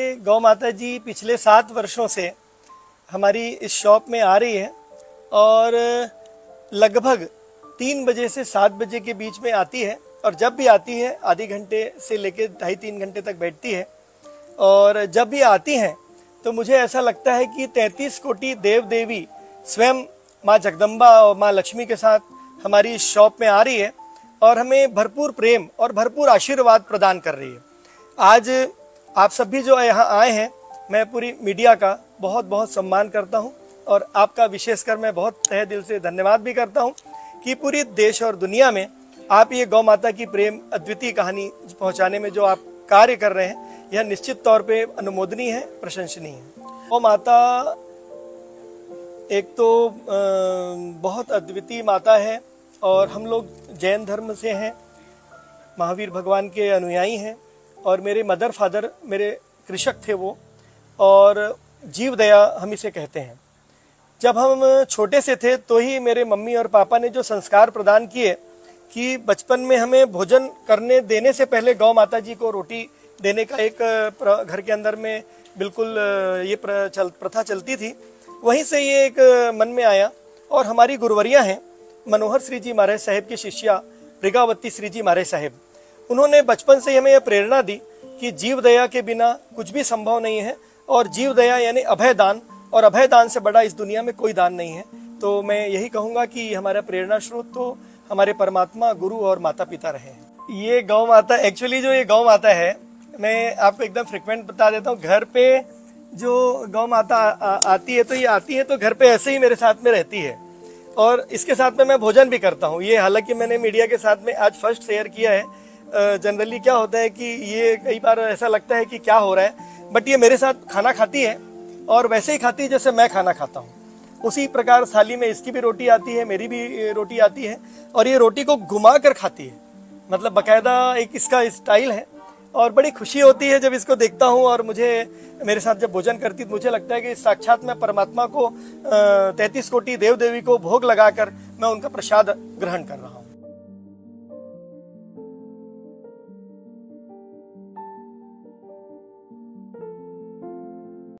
ये गौ माता जी पिछले 7 वर्षों से हमारी इस शॉप में आ रही है और लगभग 3 बजे से 7 बजे के बीच में आती है और जब भी आती है आधे घंटे से लेकर 2.5-3 घंटे तक बैठती है। और जब भी आती हैं तो मुझे ऐसा लगता है कि 33 कोटि देव देवी स्वयं माँ जगदम्बा और माँ लक्ष्मी के साथ हमारी इस शॉप में आ रही है और हमें भरपूर प्रेम और भरपूर आशीर्वाद प्रदान कर रही है। आज आप सभी जो यहाँ आए हैं, मैं पूरी मीडिया का बहुत बहुत सम्मान करता हूँ और आपका विशेषकर मैं बहुत तहे दिल से धन्यवाद भी करता हूँ कि पूरी देश और दुनिया में आप ये गौ माता की प्रेम अद्वितीय कहानी पहुँचाने में जो आप कार्य कर रहे हैं, यह निश्चित तौर पे अनुमोदनीय है, प्रशंसनीय है। गौ माता एक तो बहुत अद्वितीय माता है और हम लोग जैन धर्म से हैं, महावीर भगवान के अनुयायी हैं और मेरे मदर फादर मेरे कृषक थे वो, और जीव दया हम इसे कहते हैं। जब हम छोटे से थे तो ही मेरे मम्मी और पापा ने जो संस्कार प्रदान किए कि बचपन में हमें भोजन करने देने से पहले गौ माता जी को रोटी देने का एक घर के अंदर में बिल्कुल ये प्रथा चलती थी। वहीं से ये एक मन में आया और हमारी गुरुवरिया हैं मनोहर श्री जी महाराज साहेब की शिष्या प्रिगावती श्री जी महाराज साहेब, उन्होंने बचपन से हमें यह प्रेरणा दी कि जीव दया के बिना कुछ भी संभव नहीं है और जीव दया यानी अभय दान, और अभय दान से बड़ा इस दुनिया में कोई दान नहीं है। तो मैं यही कहूँगा कि हमारा प्रेरणा स्रोत तो हमारे परमात्मा गुरु और माता पिता रहे हैं। ये गौ माता एक्चुअली जो ये गौ माता है, मैं आपको एकदम फ्रिक्वेंट बता देता हूँ। घर पे जो गौ माता आती है तो ये आती है तो घर पे ऐसे ही मेरे साथ में रहती है और इसके साथ में मैं भोजन भी करता हूँ। ये हालांकि मैंने मीडिया के साथ में आज फर्स्ट शेयर किया है। जनरली क्या होता है कि ये कई बार ऐसा लगता है कि क्या हो रहा है, बट ये मेरे साथ खाना खाती है और वैसे ही खाती है जैसे मैं खाना खाता हूँ। उसी प्रकार थाली में इसकी भी रोटी आती है, मेरी भी रोटी आती है और ये रोटी को घुमा कर खाती है, मतलब बाकायदा एक इसका स्टाइल है और बड़ी खुशी होती है जब इसको देखता हूँ। और मुझे मेरे साथ जब भोजन करती है तो मुझे लगता है कि साक्षात मैं परमात्मा को 33 कोटि देव देवी को भोग लगाकर मैं उनका प्रसाद ग्रहण कर रहा हूँ।